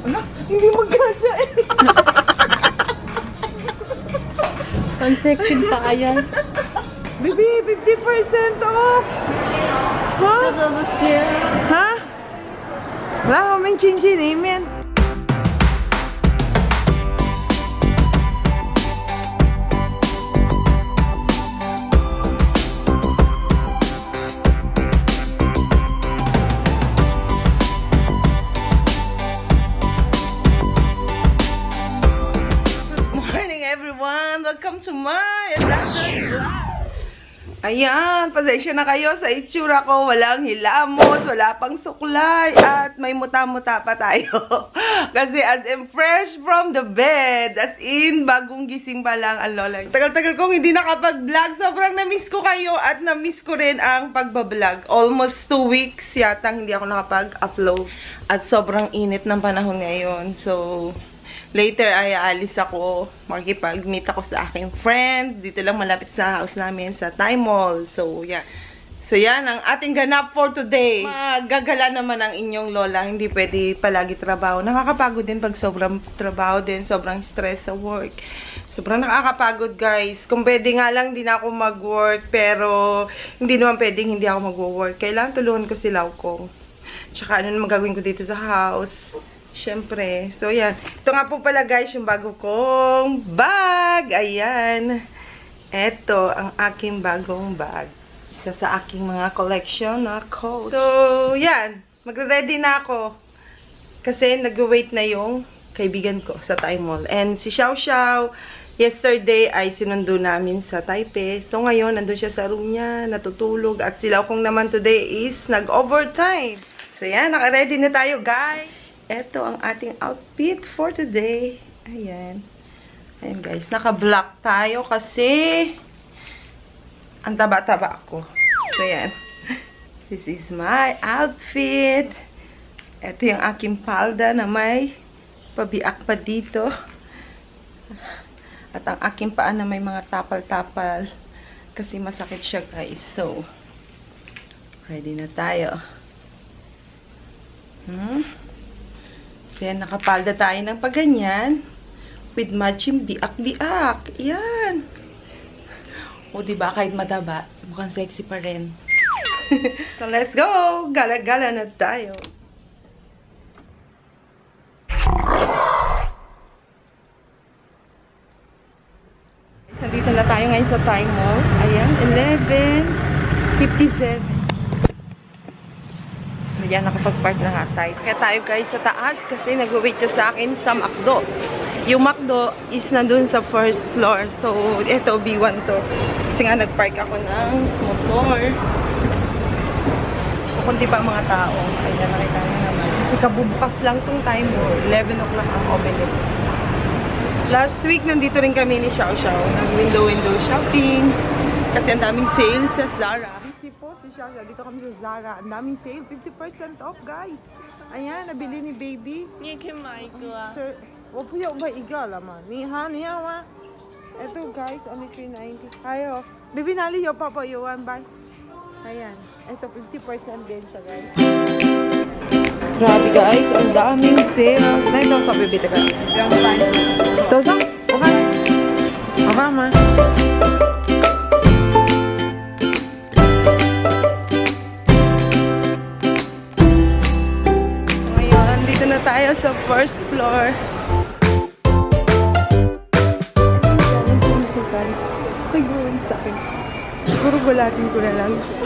Ano? Hindi magkasya eh. Consected pa ayan. Baby, 50% off! Ha? Ha? Wala kaming chin-chin eh, men. Welcome to my vlog. Ayan, pasensya na kayo sa itsura ko. Walang hilamos, wala pang suklay, at may muta-muta pa tayo. Kasi as in fresh from the bed, as in bagong gising pa lang ang lola. Tagal-tagal kong hindi nakapag-vlog. Sobrang na-miss ko kayo at na-miss ko rin ang pagbablog. Almost 2 weeks yata hindi ako nakapag-upload. At sobrang init ng panahon ngayon. So later ay aalis ako, makikipag-meet ako sa aking friend. Dito lang malapit sa house namin sa Taimall. So, yeah. So, yan ang ating ganap for today. Magagala naman ang inyong lola. Hindi pwede palagi trabaho. Nakakapagod din pag sobrang trabaho din. Sobrang stress sa work. Sobrang nakakapagod, guys. Kung pwede nga lang, hindi na ako mag-work. Pero, hindi naman pwedeng hindi ako mag-work. Kailangan tulungan ko si Laukong. Tsaka, ano naman gagawin ko dito sa house? Siyempre. So, yan. Ito nga po pala, guys, yung bago kong bag. Ayan. Ito, ang aking bagong bag. Isa sa aking mga collection na coat. So, yan. Magre-ready na ako. Kasi nag-wait na yung kaibigan ko sa Taimall. And si Xiao Xiao, yesterday ay sinundo namin sa Taipei. So, ngayon, nandun siya sa room niya, natutulog. At si Laukong naman today is nag-overtime. So, yan. Naka-ready na tayo, guys. Ito ang ating outfit for today. Ayan. Ayan, guys. Naka-black tayo kasi ang taba-taba ako. So, ayan. This is my outfit. Ito yung aking palda na may pabiak pa dito. At ang aking paa na may mga tapal-tapal. Kasi masakit siya, guys. So, ready na tayo. Then, nakapalda tayo ng paganyan with matching biak-biak. Yan. O, diba? Kahit mataba, mukhang sexy pa rin. So, let's go! Gala-gala na tayo. Nandito na tayo ngayon sa Taimall. Ayan, 11:57. Yan, nakapag-park na nga tayo. Kaya tayo, guys, sa taas kasi nag-wait siya sa akin sa McDo. Yung McDo is nandun sa first floor. So, ito, B1 to. Kasi nga, nag-park ako ng motor. Kukunti pa ang mga tao. Ayan, nakita nyo naman. Kasi kabubukas lang tong time mo. 11 o'clock ang opening. Last week, nandito rin kami ni Xiao Xiao. Nag-window-window shopping. Kasi ang daming sale sa Zara. Si Xiao Xiao, dito kami sa Zara. Ang daming sale, 50% off, guys. Ayan, nabili ni baby. Ni kimai ko ah. Wo pu yao ba iga la ma. Ni ha ni ya wa. Ito, guys, only 390. Ayo. Baby nali yo papa yuan ba. Ayan. Ito 50% din siya, guys. Grabe, guys, ang daming sale. Na ito sa baby taka. Yung fine. Ito sa? Okay. Okay, ma. Na tayo sa first floor. Guys, nag-uwin sa akin. Siguro gulatin ko na lang siya.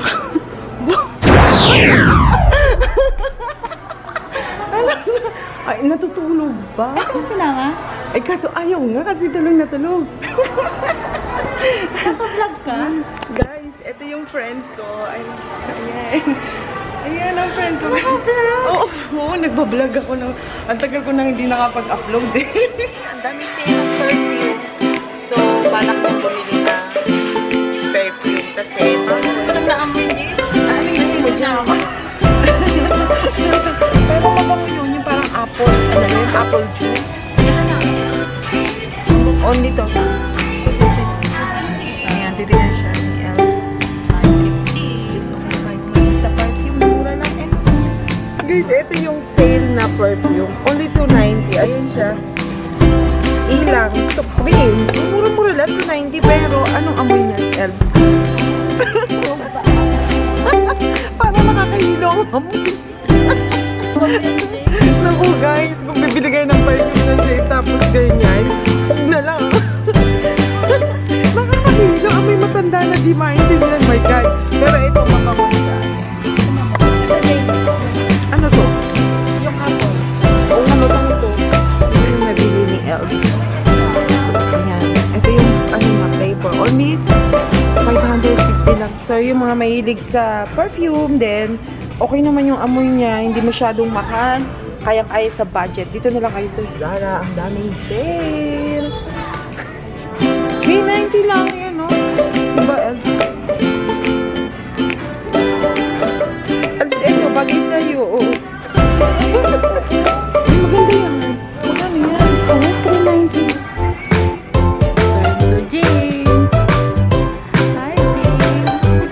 Ay, natutulog ba? Kasi lang ha? Ay, kaso ayaw nga kasi tulog na tulog. Naka-vlog ka? Guys, ito yung friend ko. Ayan. Ayan ang friend ko. Oo, nagbablog ako. Ang tagal ko nang hindi nakapag-upload eh. Ang dami sale ng perfume. So, balak ko bumili na perfume kasi parang naamoy niyo. Ano yung mo dyan ako? Pero mabango yun, yung parang apple. Ano yun? Apple juice. Only to. Ayan, titignan siya. Guys, ito yung sale na perfume. Only $2.90. Ayan siya. Ilang, Supreme. Mura-mura lang, 290. Pero, anong amoy niya, Elves? Para nakakahilong amoy. Naku guys, kung bibili kayo ng perfume na shade tapos ganyan, huwag na lang. Nakakahilong, amoy matanda na di maintindihan, my God. Pero ito, mabango siya. Ano to? Yung apple. Oo, ano lang ito? Ito yung nabili ni Elves. Ayan. Ito yung, ano na, flavor. Only 550 lang. So, yung mga mahilig sa perfume, then, okay naman yung amoy niya. Hindi masyadong mahal. Kayang-kaya sa budget. Dito na lang kayo sa Zara. Ang daming sale. 390 lang yan, no? Diba, Elves? Elves, ito, bagay sa'yo. Oo. Ay, maganda yan. Maganda yan. Oo, 390. So, Jane. Hi, Jane.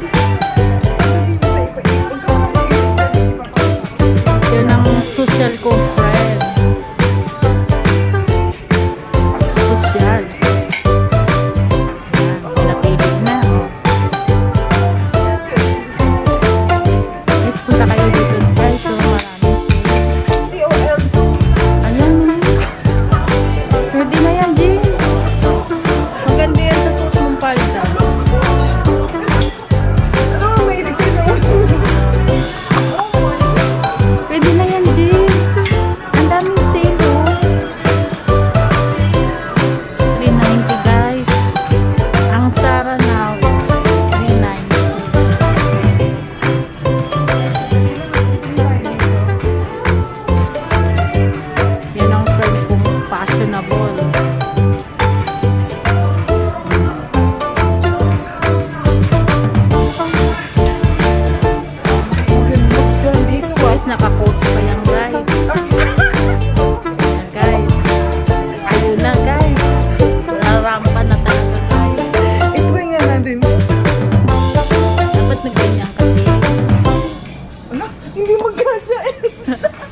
Yun ang social ko, friend. Social. Napilig na. Guys, punta kayo dito, guys. So, ayan. Pwede na yan, Jane. Maganda yan sa suot mong palda. Pwede na yan, Jane. Ang daming sale, oh. 390, guys. Ang Zara now, 390. Yan ang perfume fashionable. Guys, naka-coats pa yan, guys. Ayan, guys. Ayun na, guys. Narampa na talaga, guys. Ito nga natin. Dapat nagganyan kasi. Ano? Hindi magkasya, Elves.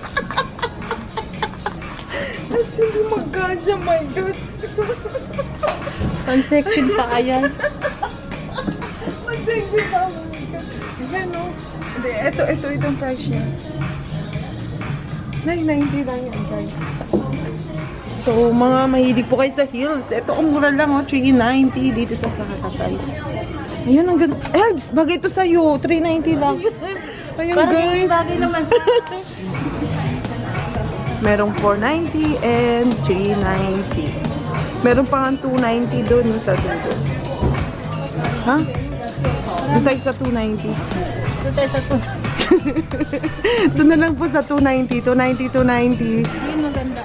Elves, hindi magkasya, my God. Pan-section pa ayan. Mag-sexy pa, my God. Ayan, no? Hindi, itong price niya. 990 lang yan, guys. So, mga mahilig po kayo sa heels. Ito, ang mura lang, oh. 390 dito sa Sarap, guys. Ayun, ang ganda. Elves, bagay ito sa'yo. 390 lang. Ayun, Parang guys. yung bagay naman sa Merong 490 and 390. Meron pa nga 290 doon sa dulo. Ha? Doon tayo sa 290. Doon tayo sa to. Doon na lang po sa 290. 290, 290. Yun, maganda.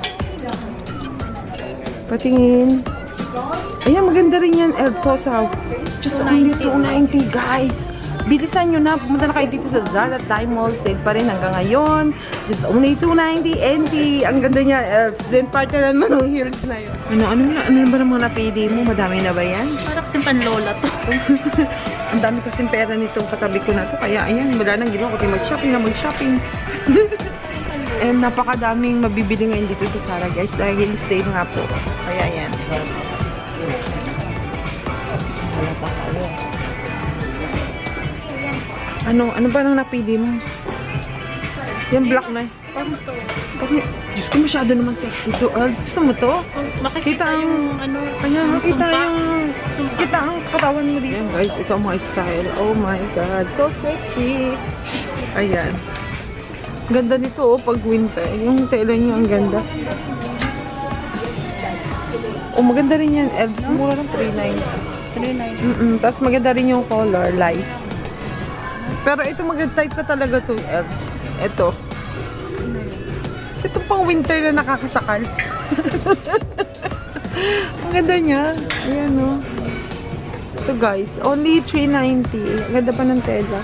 Patingin. Ayan, maganda rin yan. Eltosaw. Just only 290, guys. Bilisan nyo na. Pumunta na kayo dito sa Zara Taimall. Sale pa rin hanggang ngayon. Just only 290 NT. Ang ganda niya, Elves. Then, partner naman ng heels na yun. Ano ba ng mga napili mo? Madami na ba yan? Parang kasi panlola to. Ang dami kasing pera nitong katabi ko na to. Kaya, ayan, wala nang ginawa. Kasi mag-shopping. And napakadaming mabibili ngayon dito sa Zara, guys. Dahil sale nga po. Kaya, ayan. Wala pa kayo. Ano ba nang napili mo? Yung black na. Diyos ko, masyado naman sexy to. Gusto mo to? Makikita yung ano. Kaya kita ang katawan mo dito. Ayan, guys, ito ang mga style. Oh my God, so sexy. Ayan. Ganda nito, pag winter. Yung tela niya, ang ganda. Oh, maganda rin yan. Elves, mura ng 390. Tapos maganda rin yung color, light. Pero ito maganda type ka talaga to, Elves. Ito. Ito pang winter na nakakasakal. Ang ganda niya. Ayan, no. Ito, guys. Only 390. Ang ganda pa ng tela.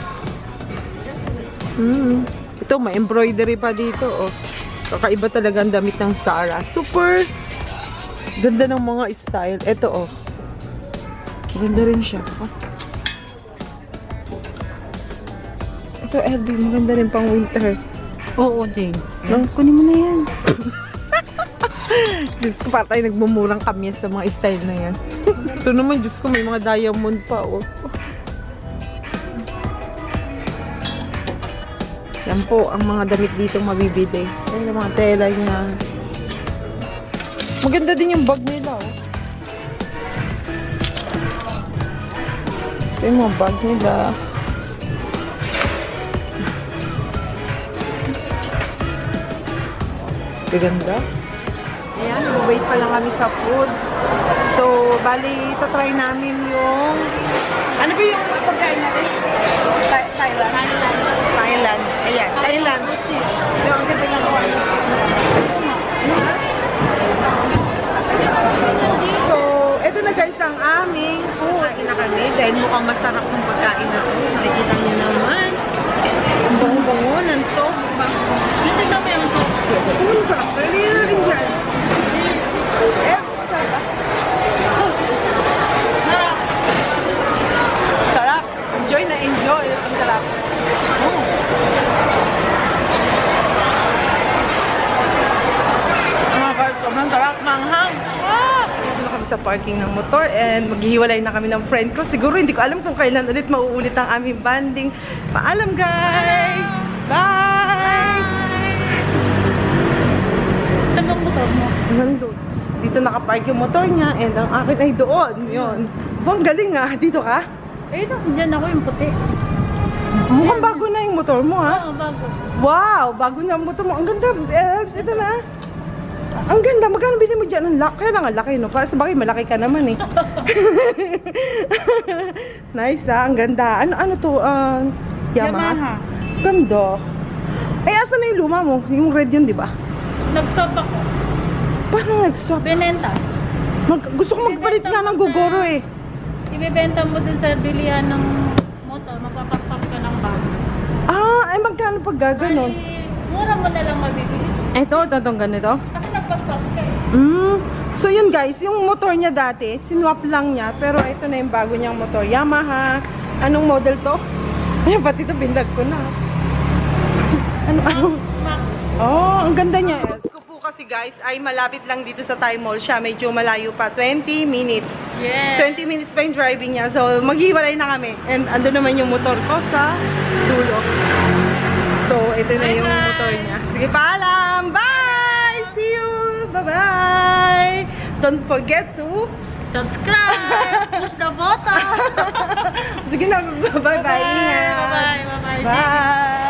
Ito, may embroidery pa dito, oh. Kakaiba talaga ang damit ng Zara. Super ganda ng mga style. Ito, oh. Ganda rin siya. Oh. Ito, LB. Maganda rin pang winter. Oo, Jane. No? Kunin mo na yan. Diyos ko, para tayo nagmumurang kamyas sa mga style na yan. Ito naman, Diyos ko, may mga diamond pa, oh. Yan po, ang mga damit dito mabibili. Ayan yung mga tela niya. Maganda din yung bag nila, oh. Ito yung mga bag nila. Ganda. Ayan, wait pa lang kami sa food. So, bali, try namin yung... Ano ba yung pagkain natin? Thailand? Thailand. Ayan, Thailand. Yung ganda lang ako. So, ito na guys ang aming food. Kain na kami dahil mukhang masarap ng pagkain na ito. Nakikita niyo naman. Ang bango-bango ng to. Dito kami ang masarap. Sarap. Pwede na rin dyan. Sarap. Sarap. Enjoy na enjoy. Ang sarap. Mga guys, sobrang sarap. Manghang. Dito na kami sa parking ng motor and maghihiwalay na kami ng friend ko. Siguro hindi ko alam kung kailan ulit mauulit ang aming banding. Paalam guys! Bye! Saan ang motor mo? Nandun. Dito nakapark yung motor niya and ang akin ay doon. Yun. Ang galing ah. Dito ka? Eh, dyan ako yung puti. Mukhang bago na yung motor mo ha? Oo, bago. Wow! Bago na ang motor mo. Ang ganda. Elves, ito na. Ang ganda. Magkano bili mo dyan? Ang laki. Kaya lang ang laki no? Sa bagay malaki ka naman eh. Nice ah. Ang ganda. Ano to? Yamaha. Ganda. Eh, asan na yung luma mo? Yung red yun, di ba? Nag-stop ako. Paano nag-swap? Benenta. Gusto ko magpalit nga ng Gogoro eh. Ibebenta mo dun sa bilihan ng motor. Magpapastop ka ng bag. Ay magkano pag gaganon? Mura mo na lang mabibili. Itong ganito? Kasi nagpastop ka eh. So yun guys, yung motor niya dati, sinwap lang niya. Pero ito na yung bago niyang motor. Yamaha. Anong model to? Ay, pati ito binlag ko na. Ano? Oh, ang ganda niya. Ko po kasi guys, ay malapit lang dito sa Taimall siya. Medyo malayo pa. 20 minutes. Yes. 20 minutes pa yung driving niya. So, maghiwalay na kami. And ando naman yung motor ko sa dulo. So, ito na yung motor niya. Sige, paalam! Bye! See you! Bye-bye! Don't forget to Subscribe! Push the button! sige na, bye-bye! Bye-bye! Bye-bye! Bye!